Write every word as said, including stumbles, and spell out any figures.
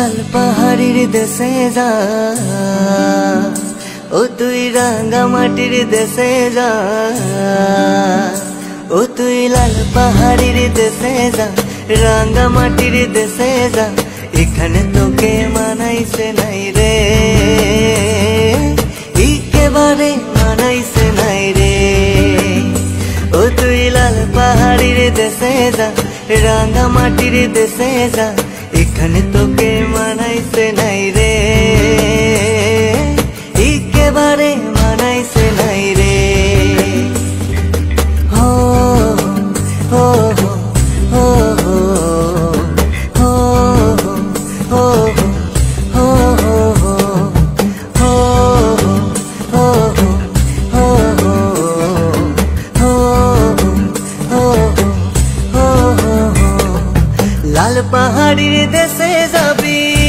লাল পাহাড়ির দেশে যা, ও তুই রাঙা মাটির দেশে যা, ও তুই লাল পাহাড়ির দেশে যা, রাঙা মাটির দেশে যা, এখানে তোকে মানাইছে নাই রে, একেবারে মানাইছে নাই রে। ও তুই লাল পাহাড়ির দেশে যা, রাঙা মাটির দেশে যা, এখানে তোকে মানাইছে নাই রে, একেবারে মানাইছে নাই রে। হো হো হো হো হো হো হো লাল পাহাড়ির দেশে যাবি